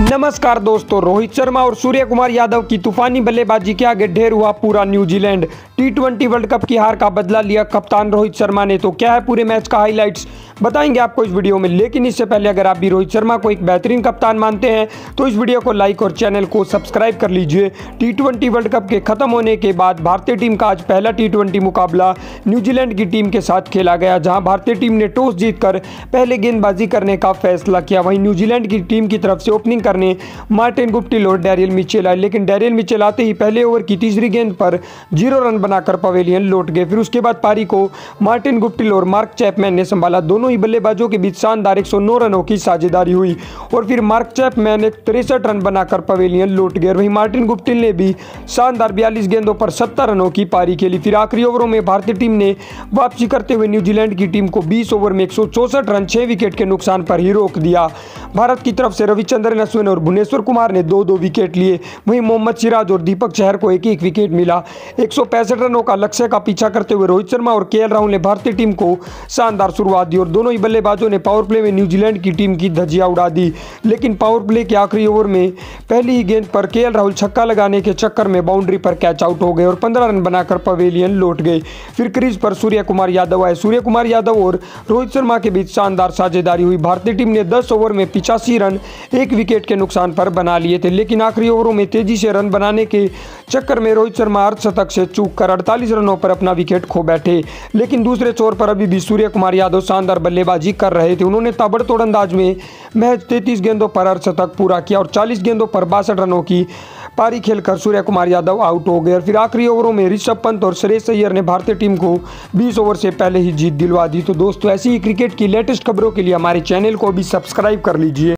नमस्कार दोस्तों, रोहित शर्मा और सूर्य कुमार यादव की तूफानी बल्लेबाजी के आगे ढेर हुआ पूरा न्यूजीलैंड। टी20 वर्ल्ड कप की हार का बदला लिया कप्तान रोहित शर्मा ने। तो क्या है पूरे मैच का हाइलाइट्स बताएंगे आपको इस वीडियो में। लेकिन इससे पहले अगर आप भी रोहित शर्मा को एक बेहतरीन कप्तान मानते हैं तो इस वीडियो को लाइक और चैनल को सब्सक्राइब कर लीजिए। टी20 वर्ल्ड कप के खत्म होने के बाद भारतीय टीम का आज पहला टी20 मुकाबला न्यूजीलैंड की टीम के साथ खेला गया, जहां भारतीय टीम ने टॉस जीतकर पहले गेंदबाजी करने का फैसला किया। वहीं न्यूजीलैंड की टीम की तरफ से ओपनिंग करने मार्टिन गुप्टिल और डेरियल मिचेल आए, लेकिन डेरियल मिचेल आते ही पहले ओवर की तीसरी गेंद पर 0 रन बनाकर पवेलियन लौट गए। फिर उसके बाद पारी को मार्टिन गुप्टिल और मार्क चैपमैन ने संभाला। दोनों ही बल्लेबाजों के बीच शानदार 109 रनों की साझेदारी हुई और फिर मार्क चैपमैन ने 63 रन बनाकर पवेलियन लौट गए। वहीं मार्टिन गुप्टिल ने भी शानदार 42 गेंदों पर 70 रनों की पारी खेली। फिर आखिरी ओवरों में भारतीय टीम ने वापसी करते हुए न्यूजीलैंड की टीम को 20 ओवर में 164 रन 6 विकेट के नुकसान पर ही रोक दिया। भारत की तरफ से रविचंद्रन अश्विन और भुवनेश्वर कुमार ने 2-2 विकेट लिए। वहीं मोहम्मद सिराज और दीपक चहर को एक एक विकेट मिला। 165 रनों का लक्ष्य का पीछा करते हुए रोहित शर्मा और केएल राहुल ने भारतीय टीम को शानदार शुरुआत दी और दोनों ही बल्लेबाजों ने पावर प्ले में न्यूजीलैंड की टीम की धज्जियां उड़ा दी। लेकिन पावर प्ले के आखिरी ओवर में पहली ही गेंद पर केएल राहुल छक्का लगाने के चक्कर में बाउंड्री पर कैच आउट हो गए और 15 रन बनाकर पवेलियन लौट गए। फिर क्रीज पर सूर्य कुमार यादव आए। सूर्य कुमार यादव और रोहित शर्मा के बीच शानदार साझेदारी हुई। भारतीय टीम ने 10 ओवर में 85 रन 1 विकेट के नुकसान पर बना लिए थे, लेकिन आखिरी ओवरों में तेजी से रन बनाने के चक्कर में रोहित शर्मा अर्धशतक से चूक कर 48 रनों पर अपना विकेट खो बैठे। लेकिन दूसरे छोर पर अभी भी सूर्य कुमार यादव शानदार बल्लेबाजी कर रहे थे। उन्होंने ताबड़तोड़ अंदाज में महज 33 गेंदों पर अर्धशतक पूरा किया और 40 गेंदों पर 62 रनों की पारी खेलकर सूर्य कुमार यादव आउट हो गए। और फिर आखिरी ओवरों में ऋषभ पंत और श्रेयस अय्यर ने भारतीय टीम को 20 ओवर से पहले ही जीत दिलवा दी। तो दोस्तों, ऐसी ही क्रिकेट की लेटेस्ट खबरों के लिए हमारे चैनल को भी सब्सक्राइब कर लीजिए।